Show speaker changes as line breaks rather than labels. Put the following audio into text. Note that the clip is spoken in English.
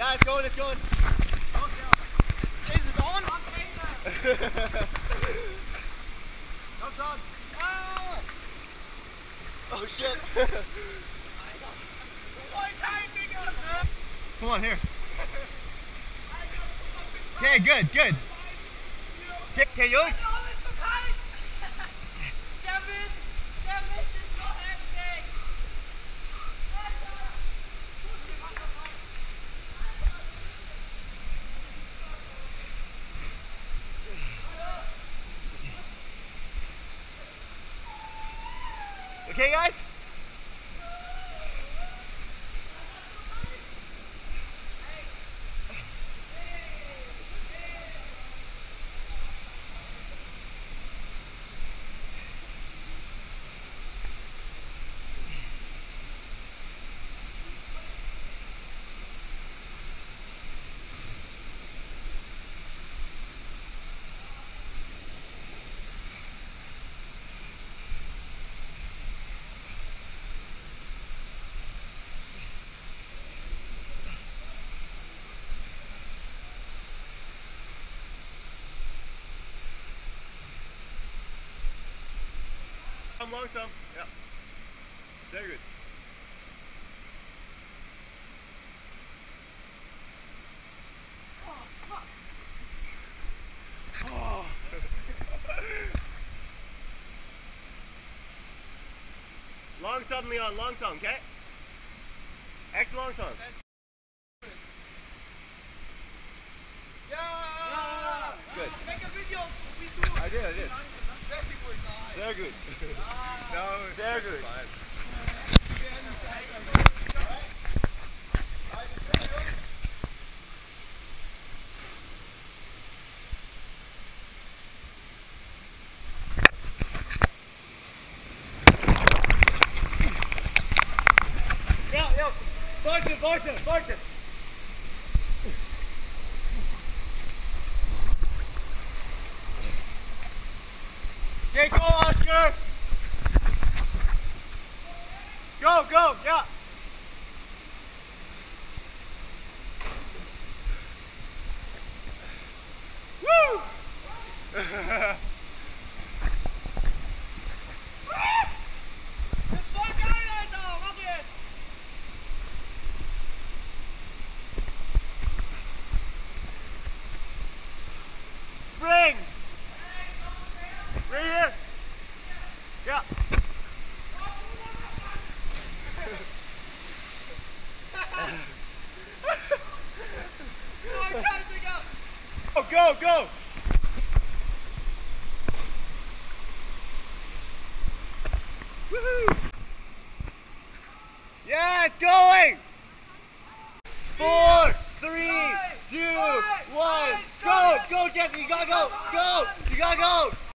Yeah, it's going, it's going.
Is it on?
Comes on. Ah! Oh shit. Come on, here. Okay, good, good. Okay, Joost. Okay, guys? Long some. Yeah. Very good. Oh. Long song, Leon. Long song, okay? Act long song.
Yeah!
Good.
Make a video.
I did. Very good. No, very good. Ja. Buiten. Okay, go, Oscar. Go, yeah. Woo!
Das ist voll geil, Alter! Mach jetzt!
Spring! Right here! Yeah! Go! Woohoo! Yeah, it's going! 4, 3, 2, 1, go! Go, Jesse, you gotta go! You gotta go!